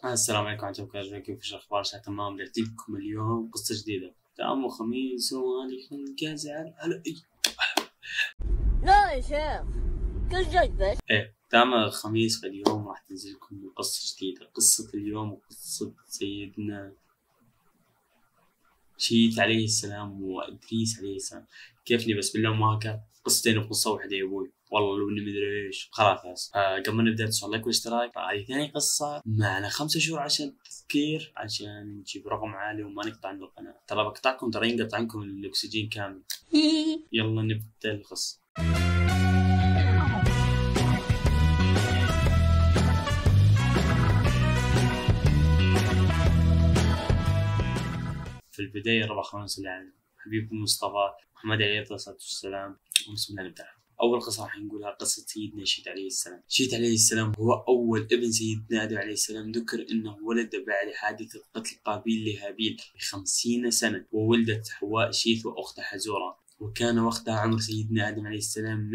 السلام عليكم ورحمة الله وبركاته، كيف الأخبار؟ تمام. جبت لكم اليوم قصة جديدة. تمام خميس وأنا خلق أزعل على لا يا شيخ كل جد. تمام خميس. فاليوم راح تنزل لكم قصة جديدة. قصة اليوم وقصة سيدنا شيث عليه السلام وإدريس عليه السلام. كيفني بس بالله ما كان قصتين بقصة واحدة يا أبوي، والله لو إني مدري إيش. خلاص قبل ما نبدأ تسوي لايك واشتراك. هذه ثاني قصة معنا 5 شهور عشان تذكير، عشان نجيب رقم عالي وما نقطع عن القناة. ترى بقطعكم، ترى ينقطع عنكم الأكسجين كامل. يلا نبدأ القصة. في البداية ربع خمس على حبيبكم مصطفى محمد عليه الصلاة والسلام. بسم الله نبدأ. أول قصة راح نقولها قصة سيدنا شيث عليه السلام. شيث عليه السلام هو أول ابن سيدنا آدم عليه السلام. ذكر أنه ولد بعد حادثة قتل قابيل لهابيل ب50 سنة، وولدت حواء شيث وأختها حزورة، وكان وقتها عمر سيدنا آدم عليه السلام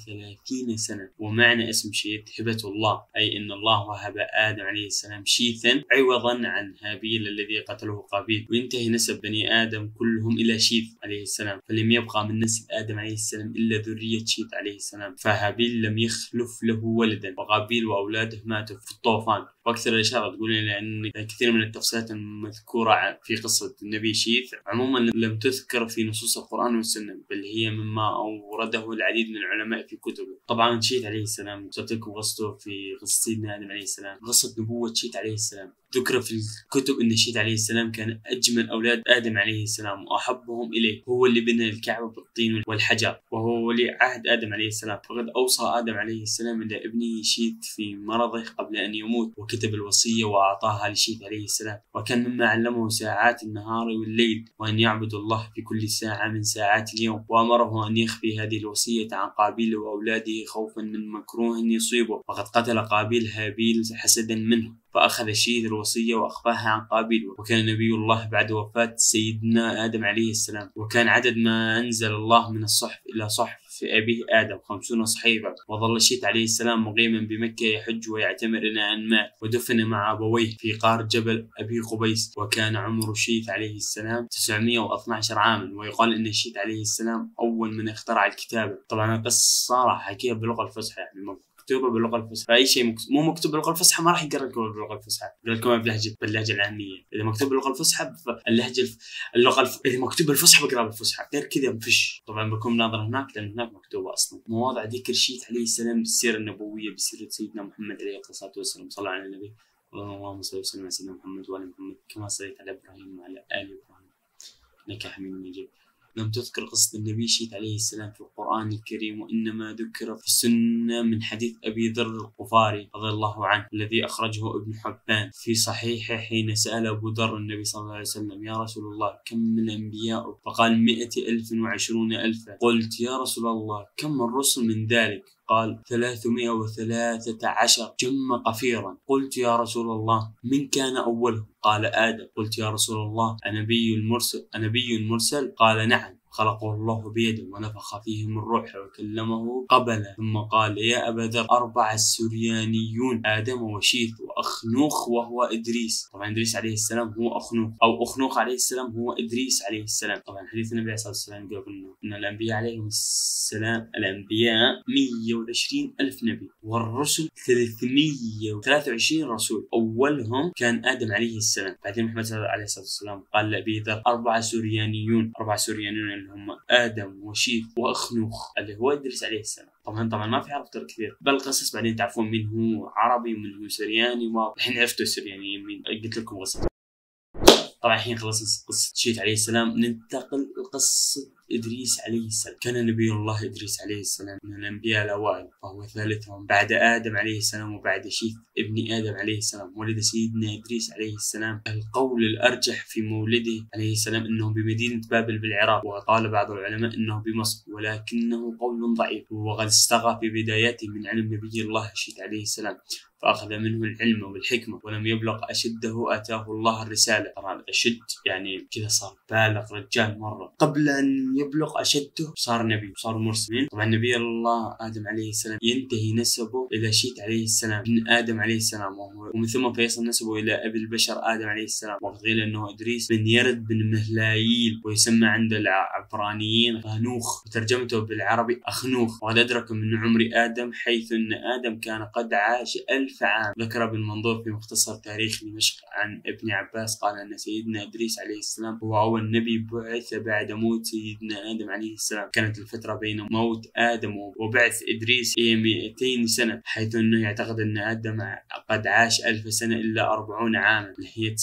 130 سنة. ومعنى اسم شيث هبة الله، أي أن الله وهب آدم عليه السلام شيثا عوضا عن هابيل الذي قتله قابيل. وينتهي نسب بني آدم كلهم إلى شيث عليه السلام، فلم يبقى من نسل آدم عليه السلام إلا ذرية شيث عليه السلام. فهابيل لم يخلف له ولدا، وقابيل وأولاده ماتوا في الطوفان. وأكثر الإشارة تقول لنا أن كثير من التفصيلات المذكورة في قصة النبي شيث عموما لم تذكر في نصوص القرآن والسنة، بل هي مما أورده العديد من العلماء في كتبه. طبعا شيث عليه السلام قلت لكم قصته في قصة سيدنا آدم عليه السلام. قصة نبوة شيث عليه السلام ذكر في الكتب أن شيث عليه السلام كان أجمل أولاد آدم عليه السلام وأحبهم إليه. هو اللي بنى الكعبة بالطين والحجر، وهو ولي عهد آدم عليه السلام. فقد أوصى آدم عليه السلام إلى ابنه شيث في مرضه قبل أن يموت، وكتب الوصية وأعطاها لشيث عليه السلام. وكان مما علمه ساعات النهار والليل، وأن يعبد الله في كل ساعة من ساعات اليوم. وأمره أن يخفي هذه الوصية عن قابيل وأولاده خوفا من مكروه يصيبه، وقد قتل قابيل هابيل حسدا منه، فأخذ شيث الوصية وأخفاها عن قابيل. وكان نبي الله بعد وفاة سيدنا آدم عليه السلام، وكان عدد ما أنزل الله من الصحف إلى صحف في أبيه آدم 50 صحيفة. وظل شيث عليه السلام مقيما بمكة يحج ويعتمر إلى أن مات، ودفن مع أبويه في قار جبل أبي قبيس. وكان عمر شيث عليه السلام 912 عاما. ويقال أن شيث عليه السلام أول من اخترع الكتابة. طبعا القصة راح أحكيها باللغة الفصحى، يعني مكتوبة باللغة الفصحى، فأي شيء مو مكتوب باللغة الفصحى ما راح يقرأ لكم باللغة الفصحى، يقرأ لكم باللهجة العامية. إذا مكتوب باللغة الفصحى إذا مكتوب بالفصحى بقرأ بالفصحى، غير كذا مفيش. طبعا بكون ناظر هناك لأن هناك مكتوبة أصلا. مواضع ذكر شيث عليه السلام بالسيرة النبوية، بسيرة سيدنا محمد عليه الصلاة والسلام. صلى على النبي. اللهم صل وسلم على سيدنا محمد وعلى محمد كما صليت على إبراهيم وعلى آل إبراهيم إنك حميد مجيد. لم تذكر قصة النبي شيث عليه السلام في القرآن الكريم، وإنما ذكر في السنة من حديث أبي ذر الغفاري رضي الله عنه، الذي أخرجه ابن حبان في صحيحه، حين سأل أبو ذر النبي صلى الله عليه وسلم: يا رسول الله كم من الأنبياء؟ فقال: 100,000 و20,000. قلت: يا رسول الله كم الرسل من ذلك؟ قال: 313 جم قفيرا. قلت: يا رسول الله من كان أولهم؟ قال: آدم. قلت: يا رسول الله أنبي مرسل؟ قال: نعم، خلقه الله بيده ونفخ فيه من روحه وكلمه قبله. ثم قال: يا أبا ذر 4 سريانيون، آدم وشيث وأخنوخ وهو إدريس. طبعا إدريس عليه السلام هو أخنوخ، أو أخنوخ عليه السلام هو إدريس عليه السلام. طبعا حديث النبي عليه الصلاة والسلام قال إن الأنبياء عليهم السلام 120,000 نبي، والرسل 323 رسول. أولهم كان آدم عليه السلام. بعدين محمد عليه الصلاة والسلام قال لأبي ذر 4 سريانيون اللي هم آدم وشيث وأخنوخ اللي هو إدريس عليه السلام. طبعا ما في عرب كثير، بل قصص بعدين تعرفون من هو عربي ومن هو سرياني. الحين عرفتوا السريانيين مين، قلت لكم قصة. طبعا الحين خلص قصة شيث عليه السلام، ننتقل لقصة إدريس عليه السلام. كان نبي الله إدريس عليه السلام من الأنبياء الأوائل، فهو ثالثهم بعد آدم عليه السلام وبعد شيث ابن آدم عليه السلام. ولد سيدنا إدريس عليه السلام. القول الأرجح في مولده عليه السلام أنه بمدينة بابل بالعراق، وقال بعض العلماء أنه بمصر، ولكنه قول ضعيف، وقد استغى في بداياته من علم نبي الله شيث عليه السلام. فأخذ منه العلم والحكمة، ولم يبلغ أشده آتاه الله الرسالة. طبعا أشد يعني كذا صار بالغ رجال مرة، قبل أن يبلغ أشده صار نبي وصار مرسلين. طبعا نبي الله آدم عليه السلام ينتهي نسبه إلى شيت عليه السلام بن آدم عليه السلام، ومن ثم فيصل نسبه إلى أبي البشر آدم عليه السلام، وقيل أنه إدريس بن يرد بن مهلايل، ويسمى عند العبرانيين غنوخ، وترجمته بالعربي أخنوخ. وقد أدرك من عمر آدم حيث أن آدم كان قد عاش 1000 عام. ذكر ابن منظور في مختصر تاريخ دمشق عن ابن عباس قال أن سيدنا إدريس عليه السلام هو أول نبي بعث بعد موت سيدنا آدم عليه السلام. كانت الفترة بين موت آدم وبعث إدريس هي 200 سنة، حيث أنه يعتقد أن آدم قد عاش 1000 سنة إلا 40 عاما، اللي هي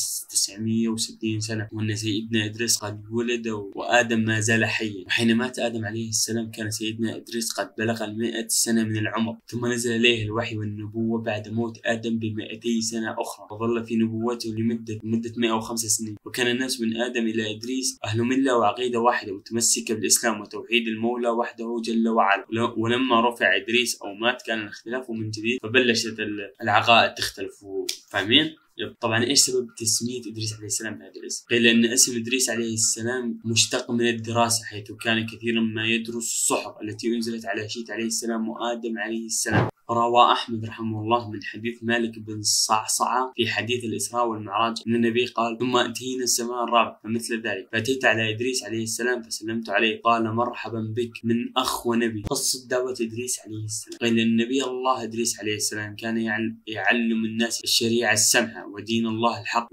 960 سنة، وأن سيدنا إدريس قد ولد وآدم ما زال حيا. وحين مات آدم عليه السلام كان سيدنا إدريس قد بلغ 100 سنة من العمر، ثم نزل إليه الوحي والنبوة بعد موت آدم ب200 سنة أخرى، وظل في نبوته لمدة 105 سنين. وكان الناس من آدم إلى إدريس أهل ملة وعقيدة واحدة متمسكة بالإسلام وتوحيد المولى وحده جل وعلا. ولما رفع إدريس أو مات كان الاختلاف من جديد، فبلشت العقائد تختلف. فاهمين؟ طبعا ايش سبب تسمية ادريس عليه السلام بهذا الاسم؟ قيل ان اسم ادريس عليه السلام مشتق من الدراسة، حيث كان كثيرا ما يدرس الصحف التي انزلت على شيت عليه السلام وادم عليه السلام. روى أحمد رحمه الله من حديث مالك بن صعصعة في حديث الإسراء والمعراج أن النبي قال: ثم أتينا السماء الرابعة فمثل ذلك، فأتيت على إدريس عليه السلام فسلمت عليه، قال: مرحبا بك من أخ ونبي. قصة دعوة إدريس عليه السلام. قيل أن النبي الله إدريس عليه السلام كان يعلم الناس الشريعة السمحة ودين الله الحق،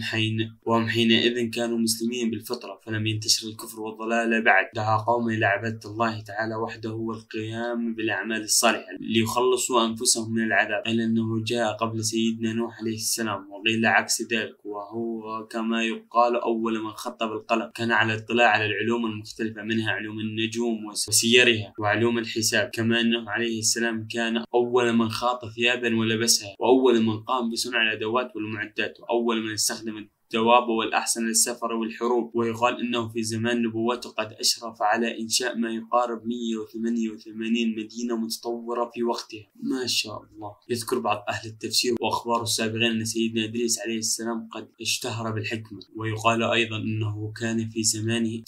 وهم حينئذ كانوا مسلمين بالفطرة، فلم ينتشر الكفر والضلال بعد. دعا قومه إلى عبادة الله تعالى وحده والقيام بالأعمال الصالحة ليخلصوا أنفسهم من العذاب. قيل أنه جاء قبل سيدنا نوح عليه السلام، وقيل عكس ذلك، وهو كما يقال أول من خط بالقلم. كان على اطلاع على العلوم المختلفة، منها علوم النجوم وسيرها وعلوم الحساب. كما أنه عليه السلام كان أول من خاط ثيابا ولبسها، وأول من قام بصنع الأدوات والمعدات، وأول من استخدم الدواب والأحسن للسفر والحروب. ويقال إنه في زمان نبوته قد أشرف على إنشاء ما يقارب 188 مدينة متطورة في وقتها، ما شاء الله. يذكر بعض أهل التفسير وأخبار السابقين أن سيدنا إدريس عليه السلام قد اشتهر بالحكمة، ويقال أيضا أنه كان في زمانه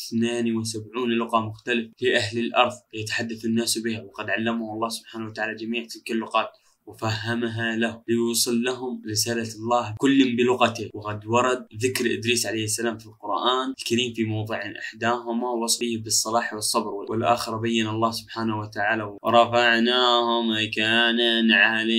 72 لغة مختلفة لأهل الأرض يتحدث الناس بها، وقد علمه الله سبحانه وتعالى جميع تلك اللغات وفهمها له ليوصل لهم رسالة الله كل بلغته. وقد ورد ذكر إدريس عليه السلام في القرآن الكريم في موضع إحداهما وصفه بالصلاح والصبر، والآخر بين الله سبحانه وتعالى: ورفعناه مكانا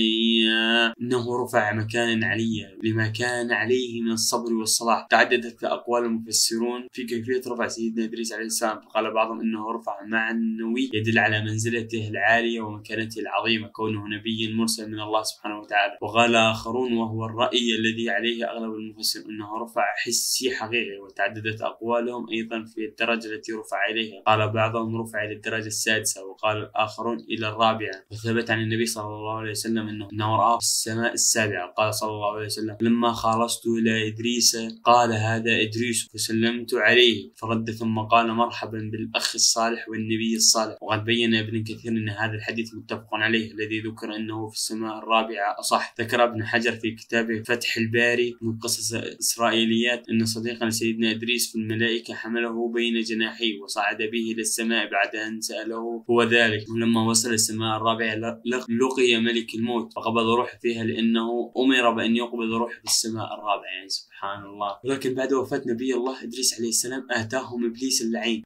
عليا، إنه رفع مكانا عليا لما كان عليه من الصبر والصلاح. تعددت أقوال المفسرون في كيفية رفع سيدنا إدريس عليه السلام، فقال بعضهم إنه رفع معنوي يدل على منزلته العالية ومكانته العظيمة كونه نبي مرسل من الله سبحانه وتعالى. وقال آخرون وهو الرأي الذي عليه أغلب المفسرين إنه رفع حسي حقيقي. وتعددت أقوالهم أيضا في الدرجة التي رفع إليها، قال بعضهم رفع إلى الدرجة السادسة، وقال الآخرون إلى الرابعة. وثبت عن النبي صلى الله عليه وسلم أنه رأى في السماء السابعة. قال صلى الله عليه وسلم: لما خلصت إلى إدريس قال: هذا إدريس، فسلمت عليه فرد، ثم قال: مرحبا بالأخ الصالح والنبي الصالح. وقد بين ابن كثير أن هذا الحديث متفق عليه الذي ذكر أنه في السماء الرابعة أصح. ذكر ابن حجر في كتابه فتح الباري من قصص إسرائيليات أن صديقا لسيدنا إدريس في الملائكة حمله بين جناحيه وصعد به إلى السماء بعد أن سأله هو ذلك. ولما وصل السماء الرابعة لقي ملك الموت فقبض روحه فيها، لأنه أمر بأن يقبض روحه في السماء الرابعة. يعني سبحان الله. ولكن بعد وفاة نبي الله إدريس عليه السلام آتاهم إبليس اللعين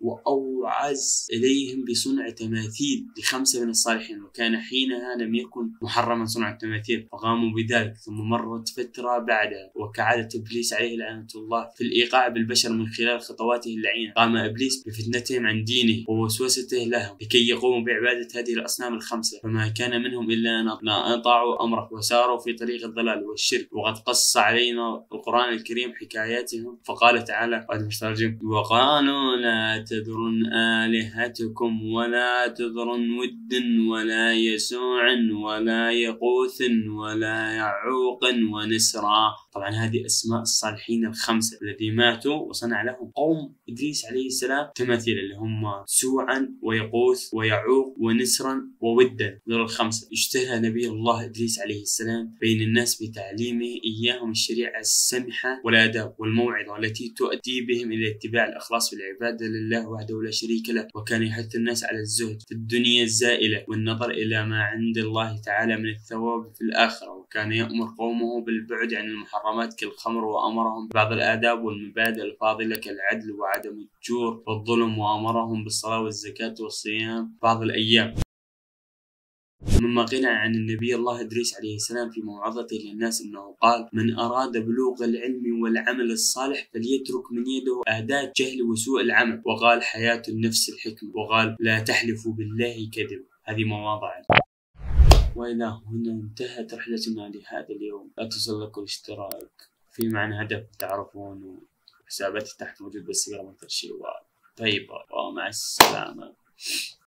وأوعز إليهم بصنع تماثيل ل5 من الصالحين، وكان حينها لم يكن محرما صنع التماثيل، فقاموا بذلك. ثم مرت فترة بعدها، وكعادة إبليس عليه لعنة الله في الإيقاع بالبشر من خلال خطواته اللعينة، قام إبليس بفتنتهم عن دينه ووسوسته لهم لكي يقوموا بعبادة هذه الأصنام ال5، فما كان منهم إلا أن أطاعوا أمره وساروا في طريق الضلال والشرك. وقد قص علينا القرآن الكريم حكاياتهم، فقال تعالى: وقالوا لا تذرن آلهتكم ولا تذرن ود ولا يسوع ولا يغوث ولا يعوق ونسرا. طبعا هذه أسماء الصالحين الخمسة الذين ماتوا وصنع لهم قوم إدريس عليه السلام تماثيل، اللي هم سوعا ويغوث ويعوق ونسرا وودا. دول الخمسة اشتهر نبي الله إدريس عليه السلام بين الناس بتعليمه إياهم الشريعة السمحة والآداب والموعظة التي تؤدي بهم إلى اتباع الإخلاص في العبادة لله وحده لا شريك له. وكان يحث الناس على الزهد في الدنيا الزائلة والنظر إلى ما عند الله تعالى من الثواب في الآخرة. وكان يأمر قومه بالبعد عن المحرمات كالخمر، وأمرهم ببعض الآداب والمبادئ الفاضلة كالعدل وعدم الجور والظلم، وأمرهم بالصلاة والزكاة والصيام بعض الأيام. مما قيل عن النبي الله إدريس عليه السلام في موعظته للناس أنه قال: من أراد بلوغ العلم والعمل الصالح فليترك من يده عادات جهل وسوء العمل. وقال: حياة النفس الحكمة. وقال: لا تحلفوا بالله كذب. هذه مواضع. وإلى هنا انتهت رحلتنا لهذا اليوم. لا تنسوا لكم الاشتراك في معنى هدف تعرفون، وحساباتي تحت موجود بالسيارة من شيء طيبة. ومع السلامة.